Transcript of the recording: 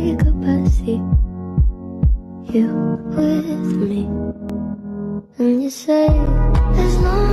take a backseat, you with me. And you say there's no